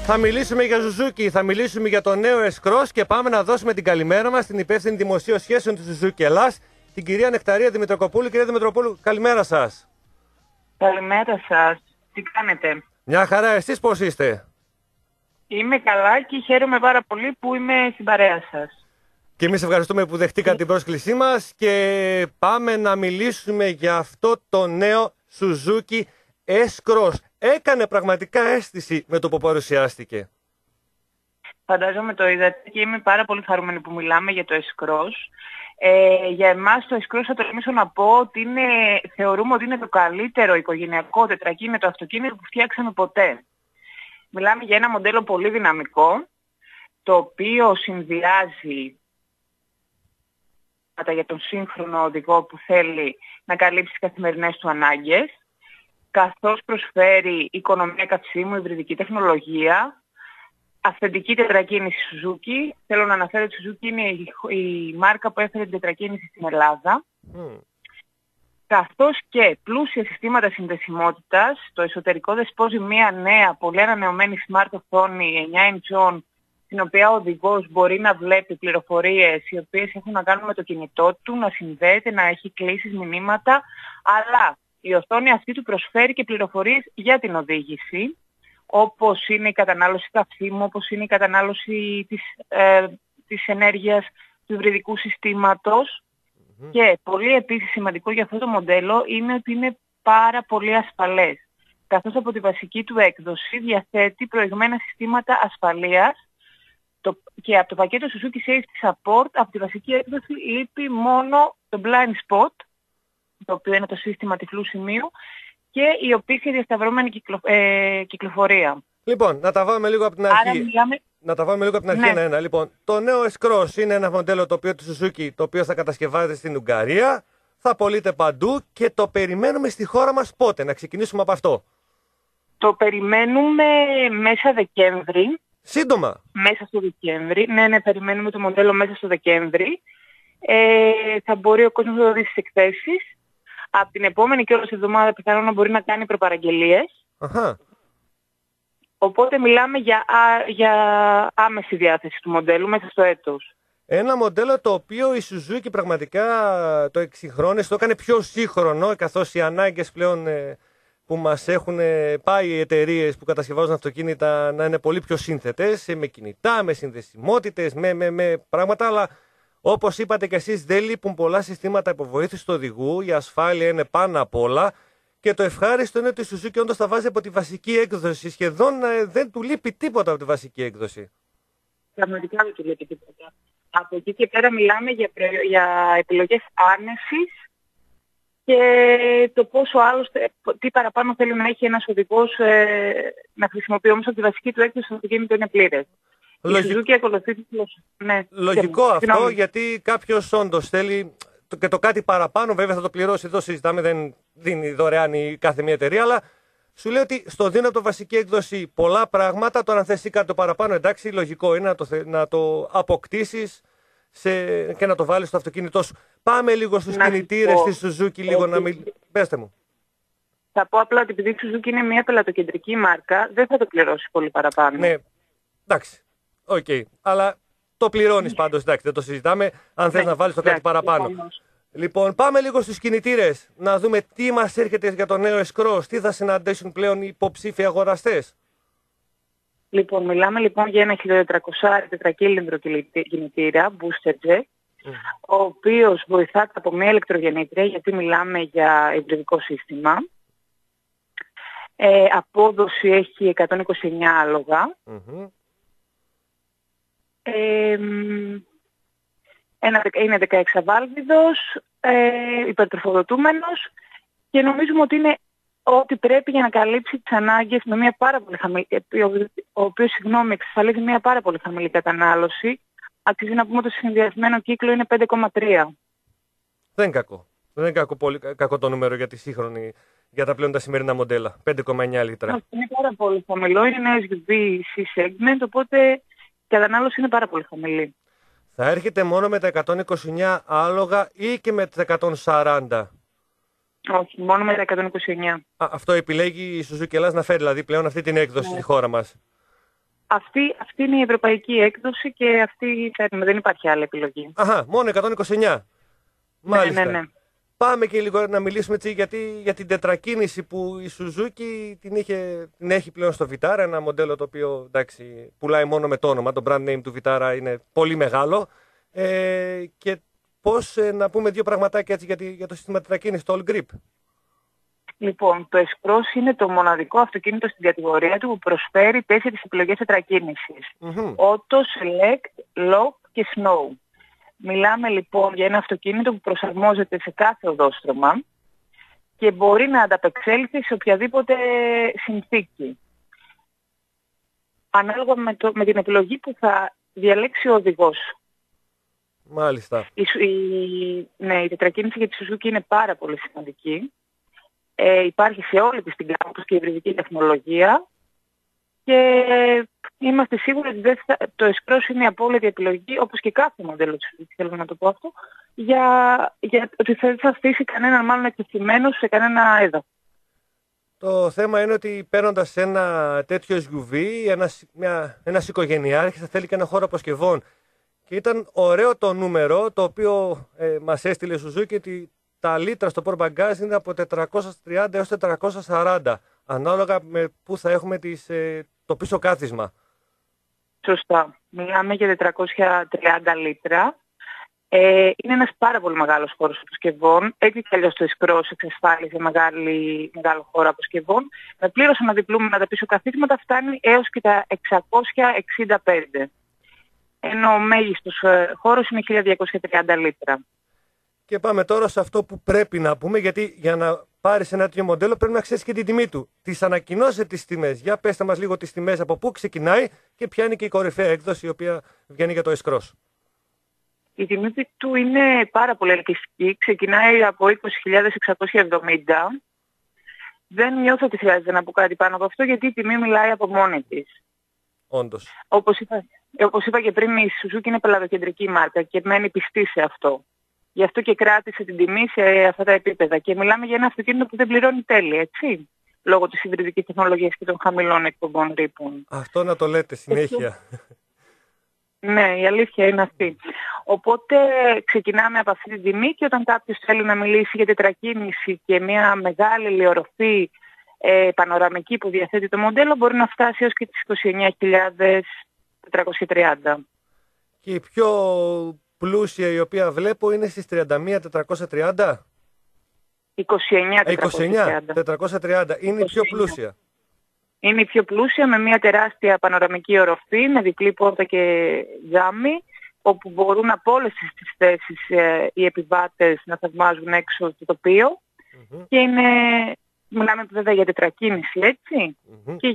Θα μιλήσουμε για Suzuki, θα μιλήσουμε για το νέο S-Cross και πάμε να δώσουμε την καλημέρα μας στην υπεύθυνη δημοσίων σχέσεων της Suzuki Ελλάς, την κυρία Νεκταρία Δημητρακοπούλου. Κυρία Δημητρακοπούλου, καλημέρα σας. Καλημέρα σας. Τι κάνετε? Μια χαρά, εσείς πώς είστε? Είμαι καλά και χαίρομαι πάρα πολύ που είμαι στην παρέα σας. Και εμείς ευχαριστούμε που δεχτήκατε την πρόσκλησή μας και πάμε να μιλήσουμε για αυτό το νέο Suzuki S-Cross. Έκανε πραγματικά αίσθηση με το που παρουσιάστηκε. Φαντάζομαι το είδατε και είμαι πάρα πολύ χαρούμενη που μιλάμε για το S-Cross. Για εμάς το S-Cross θα τολμήσω να πω ότι θεωρούμε ότι είναι το καλύτερο οικογενειακό τετρακίνητο αυτοκίνητο που φτιάξαμε ποτέ. Μιλάμε για ένα μοντέλο πολύ δυναμικό, το οποίο συνδυάζει για τον σύγχρονο οδηγό που θέλει να καλύψει τις καθημερινές του ανάγκες, καθώς προσφέρει οικονομία καυσίμου, υβριδική τεχνολογία, αυθεντική τετρακίνηση Suzuki. Θέλω να αναφέρω ότι η Suzuki είναι η μάρκα που έφερε την τετρακίνηση στην Ελλάδα. Καθώς και πλούσια συστήματα συνδεσιμότητας. Το εσωτερικό δεσπόζει μια νέα, πολύ ανανεωμένη smart οθόνη 9 inch, στην οποία ο οδηγός μπορεί να βλέπει πληροφορίες οι οποίες έχουν να κάνουν με το κινητό του, να συνδέεται, να έχει κλήσεις, μηνύματα, αλλά η οθόνη αυτή του προσφέρει και πληροφορίες για την οδήγηση, όπως είναι η κατανάλωση καυσίμου, όπως είναι η κατανάλωση της ενέργειας του υβριδικού συστήματος. Και πολύ επίσης σημαντικό για αυτό το μοντέλο είναι ότι είναι πάρα πολύ ασφαλές, καθώς από τη βασική του έκδοση διαθέτει προηγμένα συστήματα ασφαλείας και από το πακέτο Suzuki Safety Support από τη βασική έκδοση λείπει μόνο το Blind Spot, το οποίο είναι το σύστημα τυφλού σημείου, και η οποία διασταυρώμενη κυκλοφορία. Λοιπόν, να τα βάλουμε λίγο από την αρχή. Να τα βάλουμε λίγο από την αρχή ένα-ένα. Λοιπόν, το νέο S-Cross είναι ένα μοντέλο το οποίο του Suzuki, το οποίο θα κατασκευάζεται στην Ουγγαρία, θα πωλείται παντού και το περιμένουμε στη χώρα μας πότε? Να ξεκινήσουμε από αυτό. Το περιμένουμε μέσα Δεκέμβρη. Σύντομα. Μέσα στο Δεκέμβρη. Ναι, περιμένουμε το μοντέλο μέσα στο Δεκέμβρη. Θα μπορεί ο κόσμος να το δει στις εκθέσεις. Από την επόμενη και όλη εβδομάδα πιθανόν να μπορεί να κάνει προπαραγγελίες. Οπότε μιλάμε για άμεση διάθεση του μοντέλου μέσα στο έτος. Ένα μοντέλο το οποίο η Suzuki πραγματικά το εξυγχρόνισε, το έκανε πιο σύγχρονο, καθώς οι ανάγκες πλέον που μας έχουν πάει οι εταιρείες που κατασκευάζουν αυτοκίνητα να είναι πολύ πιο σύνθετες, με κινητά, με συνδεσιμότητες, με πράγματα, αλλά όπως είπατε και εσείς δεν λείπουν πολλά συστήματα υποβοήθησης του οδηγού, η ασφάλεια είναι πάνω απ' όλα. Και το ευχάριστο είναι ότι η Suzuki όντως τα βάζει από τη βασική έκδοση. Σχεδόν δεν του λείπει τίποτα από τη βασική έκδοση. Πραγματικά δεν του λείπει τίποτα. Από εκεί και πέρα μιλάμε για επιλογές άνεσης και το πόσο άλλωστε, τι παραπάνω θέλει να έχει ένας οδηγός να χρησιμοποιεί, όμως από τη βασική του έκδοση το αυτοκίνητο είναι πλήρες. Λογικό αυτό, γιατί κάποιος όντως θέλει και το κάτι παραπάνω, βέβαια θα το πληρώσει, εδώ συζητάμε, δεν δίνει δωρεάν η κάθε μία εταιρεία, αλλά σου λέει ότι στο δίνω από το βασική έκδοση πολλά πράγματα, τώρα αν θες κάτι το παραπάνω, εντάξει, λογικό είναι να το αποκτήσεις και να το βάλεις στο αυτοκίνητό σου. Πάμε λίγο στους κινητήρες της Suzuki, λίγο να μιλήσουμε. Πέστε μου. Θα πω απλά ότι επειδή η Suzuki είναι μια πελατοκεντρική μάρκα, δεν θα το πληρώσει πολύ παραπάνω. Ναι, εντάξει, οκ. Αλλά το πληρώνεις πάντως, εντάξει, δεν το συζητάμε, αν θες να βάλεις το κάτι παραπάνω. Λοιπόν, πάμε λίγο στους κινητήρες, να δούμε τι μας έρχεται για το νέο S-Cross, τι θα συναντήσουν πλέον οι υποψήφιοι αγοραστές. Λοιπόν, μιλάμε λοιπόν για ένα 1400 τετρακύλινδρο κινητήρα, booster jet, ο οποίος βοηθάται από μια ηλεκτρογεννήτρια, γιατί μιλάμε για υβριδικό σύστημα. Απόδοση έχει 129 άλογα. Είναι 16βάλβιδος, υπερτροφοδοτούμενος και νομίζουμε ότι είναι ό,τι πρέπει για να καλύψει τις ανάγκες με μια πάρα πολύ χαμηλή, ο οποίος εξασφαλίζει μια πάρα πολύ χαμηλή κατανάλωση. Αξίζει να πούμε ότι το συνδυασμένο κύκλο είναι 5,3. Δεν είναι κακό. Δεν είναι πολύ κακό το νούμερο για τη σύγχρονη, για τα πλέον τα σημερινά μοντέλα. 5,9 λίτρα. Είναι πάρα πολύ χαμηλό, είναι ένα SUV C-segment, οπότε η κατανάλωση είναι πάρα πολύ χαμηλή. Θα έρχεται μόνο με τα 129 άλογα ή και με τα 140? Όχι, μόνο με τα 129. Αυτό επιλέγει η Suzuki Ελλάς να φέρει δηλαδή πλέον αυτή την έκδοση στη χώρα μας. Αυτή είναι η ευρωπαϊκή έκδοση και αυτή φέρνουμε. Δεν υπάρχει άλλη επιλογή. Αχα, μόνο 129. Μάλιστα. Ναι. Πάμε και λίγο να μιλήσουμε για την τετρακίνηση που η Suzuki την έχει πλέον στο Vitara, ένα μοντέλο το οποίο εντάξει, πουλάει μόνο με το όνομα. Το brand name του Vitara είναι πολύ μεγάλο. Και πώς να πούμε δύο πραγματάκια έτσι για το σύστημα τετρακίνησης, το All Grip. Λοιπόν, το S-Cross είναι το μοναδικό αυτοκίνητο στην κατηγορία του που προσφέρει 4 επιλογές τετρακίνησης. Auto, Select, Lock και Snow. Μιλάμε λοιπόν για ένα αυτοκίνητο που προσαρμόζεται σε κάθε οδόστρωμα και μπορεί να ανταπεξέλθει σε οποιαδήποτε συνθήκη. Ανάλογα με την επιλογή που θα διαλέξει ο οδηγός. Μάλιστα. Η τετρακίνηση για τη Suzuki είναι πάρα πολύ σημαντική. Υπάρχει σε όλη της την γάμμα, όπως και η υβριδική τεχνολογία. Και είμαστε σίγουροι ότι το S-Cross είναι η απόλυτη επιλογή, όπως και κάθε μοντέλο της Suzuki, θέλω να το πω αυτό, για ότι δεν θα αφήσει κανέναν μάλλον εκτεθειμένο σε κανένα έδαφος. Το θέμα είναι ότι παίρνοντας ένα τέτοιο SUV, ένας οικογενειάρχης θα θέλει και ένα χώρο αποσκευών. Και ήταν ωραίο το νούμερο το οποίο μας έστειλε η Suzuki, ότι τα λίτρα στο port bagage είναι από 430 έως 440, ανάλογα με πού θα έχουμε το πίσω κάθισμα. Σωστά. Μιλάμε για 430 λίτρα. Είναι ένας πάρα πολύ μεγάλος χώρος αποσκευών. Έτσι κι αλλιώς το S-Cross εξασφάλιζε μεγάλο χώρο αποσκευών. Με πλήρως αναδιπλούμενα τα πίσω καθίσματα φτάνει έως και τα 665. Ενώ ο μέγιστος χώρος είναι 1230 λίτρα. Και πάμε τώρα σε αυτό που πρέπει να πούμε, γιατί για να πάρεις ένα τέτοιο μοντέλο πρέπει να ξέρεις και την τιμή του. Τις ανακοινώσετε τις τιμές. Για πέστε μας λίγο τις τιμές, από πού ξεκινάει και ποια είναι και η κορυφαία έκδοση η οποία βγαίνει για το S-Cross. Η τιμή του είναι πάρα πολύ ελκυστική. Ξεκινάει από 20.670. Δεν νιώθω ότι χρειάζεται να πω κάτι πάνω από αυτό, γιατί η τιμή μιλάει από μόνη της. Όντως. Όπως είπα και πριν, η Suzuki είναι πελατοκεντρική μάρκα και μένει πιστή σε αυτό. Γι' αυτό και κράτησε την τιμή σε αυτά τα επίπεδα. Και μιλάμε για ένα αυτοκίνητο που δεν πληρώνει τέλη, έτσι. Λόγω της υβριδικής τεχνολογίας και των χαμηλών εκπομπών ρήπων. Αυτό να το λέτε συνέχεια. Ναι, η αλήθεια είναι αυτή. Οπότε ξεκινάμε από αυτή την τιμή και όταν κάποιος θέλει να μιλήσει για τετρακίνηση και μια μεγάλη ηλιορροφή πανοραμική που διαθέτει το μοντέλο, μπορεί να φτάσει έως και τις 29.430. Και η πιο πλούσια η οποία βλέπω είναι στις 31.430. 29.430. Είναι η πιο πλούσια. Είναι η πιο πλούσια, με μια τεράστια πανοραμική οροφή, με διπλή πόρτα και τζάμι, όπου μπορούν από όλες τις θέσεις οι επιβάτες να θαυμάζουν έξω το τοπίο. Και μιλάμε βέβαια για τετρακίνηση, έτσι, και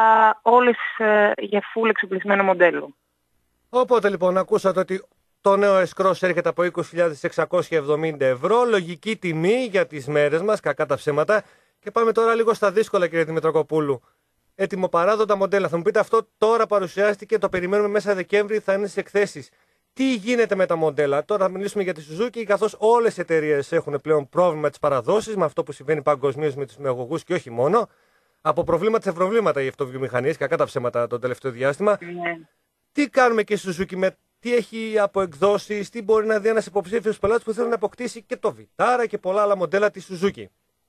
για full εξοπλισμένο μοντέλο. Οπότε λοιπόν ακούσατε ότι το νέο S-Cross έρχεται από 20.670 ευρώ, λογική τιμή για τις μέρες μας, κακά τα ψέματα. Και πάμε τώρα λίγο στα δύσκολα, κύριε Δημητρακοπούλου. Ετοιμοπαράδοτα μοντέλα. Θα μου πείτε, αυτό τώρα παρουσιάστηκε, το περιμένουμε μέσα Δεκέμβρη, θα είναι στις εκθέσεις. Τι γίνεται με τα μοντέλα? Τώρα θα μιλήσουμε για τη Suzuki, καθώς όλες οι εταιρείες έχουν πλέον πρόβλημα τις παραδόσεις, με αυτό που συμβαίνει παγκοσμίως με τους νεογωγούς και όχι μόνο. Από προβλήματα σε προβλήματα οι αυτοβιομηχανίες, κακά τα ψέματα το τελευταίο διάστημα. Τι κάνουμε και στη Suzuki, τι έχει από εκδόσεις, τι μπορεί να δει ένας υποψήφιος πελάτης που θέλει να αποκτήσει και το Vitara και πολλά άλλα μοντέλα της Suzuki?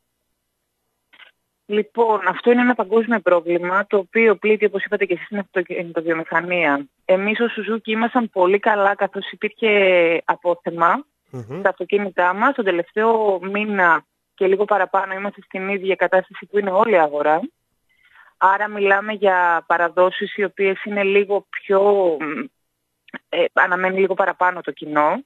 Λοιπόν, αυτό είναι ένα παγκόσμιο πρόβλημα, το οποίο πλήττει, όπως είπατε και εσείς, την αυτοβιομηχανία. Εμείς ως Suzuki ήμασταν πολύ καλά, καθώς υπήρχε απόθεμα στα αυτοκίνητά μας. Τον τελευταίο μήνα και λίγο παραπάνω είμαστε στην ίδια κατάσταση που είναι όλη η αγορά. Άρα μιλάμε για παραδόσεις οι οποίες είναι λίγο πιο... αναμένει λίγο παραπάνω το κοινό.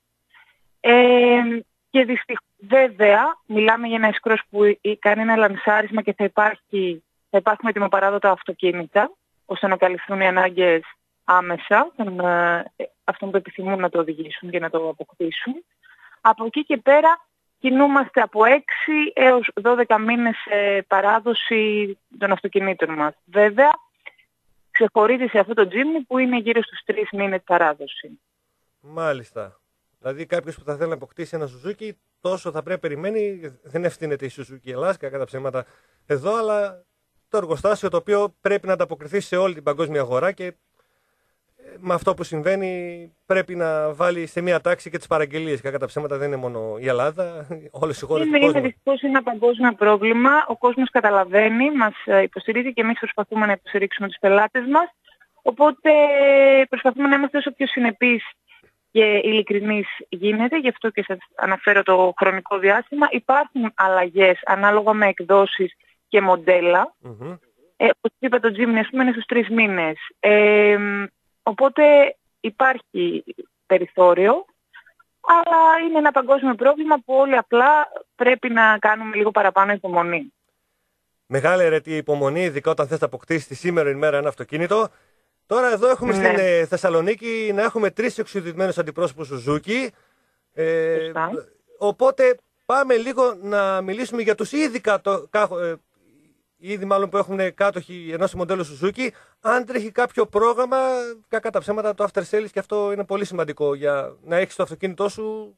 Και βέβαια μιλάμε για ένα S-Cross που κάνει ένα λανσάρισμα και θα υπάρχουν ετοιμοπαράδοτα αυτοκίνητα, ώστε να καλυφθούν οι ανάγκες άμεσα των αυτών που επιθυμούν να το οδηγήσουν και να το αποκτήσουν. Από εκεί και πέρα κινούμαστε από 6 έως 12 μήνες παράδοση των αυτοκινήτων μας. Βέβαια, ξεχωρίζει σε αυτό το Jimny που είναι γύρω στους 3 μήνες παράδοση. Μάλιστα. Δηλαδή κάποιος που θα θέλει να αποκτήσει ένα Suzuki, τόσο θα πρέπει να περιμένει. Δεν ευθύνεται η Suzuki Ελλάς, κατά τα ψέματα εδώ, αλλά το εργοστάσιο το οποίο πρέπει να ανταποκριθεί σε όλη την παγκόσμια αγορά και με αυτό που συμβαίνει πρέπει να βάλει σε μία τάξη και τις παραγγελίες. Κακά τα ψέματα δεν είναι μόνο η Ελλάδα, όλες οι χώρες του κόσμου. Είναι δυστυχώς ένα παγκόσμιο πρόβλημα. Ο κόσμος καταλαβαίνει, μας υποστηρίζει και εμείς προσπαθούμε να υποστηρίξουμε τους πελάτες μας. Οπότε προσπαθούμε να είμαστε όσο πιο συνεπείς και ειλικρινείς γίνεται. Γι' αυτό και σας αναφέρω το χρονικό διάστημα. Υπάρχουν αλλαγές ανάλογα με εκδόσεις και μοντέλα. Όπως είπα, το Gemini, ας πούμε, είναι στους 3 μήνες. Οπότε υπάρχει περιθώριο, αλλά είναι ένα παγκόσμιο πρόβλημα που όλοι απλά πρέπει να κάνουμε λίγο παραπάνω υπομονή. Μεγάλη αιρετή υπομονή, ειδικά όταν θες να αποκτήσεις τη σήμερα ημέρα ένα αυτοκίνητο. Τώρα εδώ έχουμε στην Θεσσαλονίκη να έχουμε 3 εξειδικευμένους αντιπρόσωπους Suzuki. Οπότε πάμε λίγο να μιλήσουμε για τους ήδη μάλλον που έχουν κάτοχοι ενός μοντέλου Suzuki. Αν τρέχει κάποιο πρόγραμμα, κακά τα ψέματα, το after sales, και αυτό είναι πολύ σημαντικό για να έχεις το αυτοκίνητό σου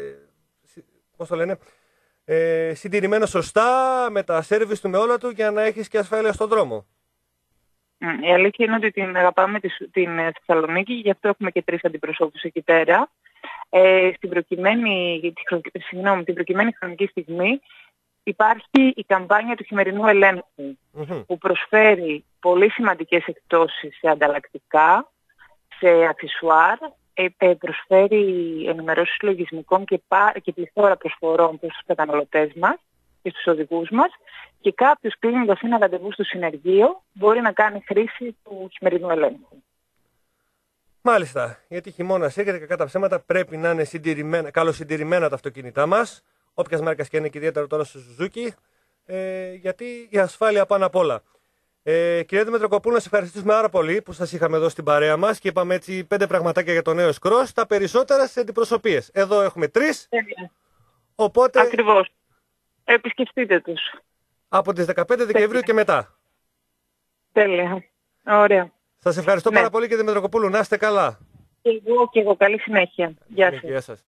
συντηρημένο σωστά, με τα service του, με όλα του, για να έχεις και ασφάλεια στον δρόμο. Η αλήθεια είναι ότι την αγαπάμε την Θεσσαλονίκη, γι' αυτό έχουμε και 3 αντιπροσώπους εκεί πέρα. Την προκειμένη χρονική στιγμή υπάρχει η καμπάνια του χειμερινού ελέγχου, που προσφέρει πολύ σημαντικές εκπτώσεις σε ανταλλακτικά, σε αξεσουάρ, προσφέρει ενημερώσεις λογισμικών και πληθώρα προσφορών προς τους καταναλωτές μας και στους οδηγούς μας, και κάποιος κλείνοντας ένα ραντεβού στο συνεργείο μπορεί να κάνει χρήση του χειμερινού ελέγχου. Μάλιστα, γιατί χειμώνας έρχεται, κακά τα ψέματα, πρέπει να είναι καλοσυντηρημένα τα αυτοκίνητά μας, όποιας μάρκας και είναι, και ιδιαίτερα τώρα στο Suzuki, γιατί η ασφάλεια πάνω απ' όλα. Κυρία Δημητρακοπούλου, να σας ευχαριστήσουμε πάρα πολύ που σας είχαμε εδώ στην παρέα μας και είπαμε έτσι 5 πραγματάκια για το νέο Cross, τα περισσότερα σε αντιπροσωπείες. Εδώ έχουμε 3. Οπότε... Ακριβώς. Επισκεφτείτε τους. Από τις 15 Δεκεμβρίου και μετά. Τέλεια. Ωραία. Σας ευχαριστώ πάρα πολύ, κύριε Δημητρακοπούλου. Να είστε καλά. Και εγώ. Καλή συνέχεια. Γεια σας.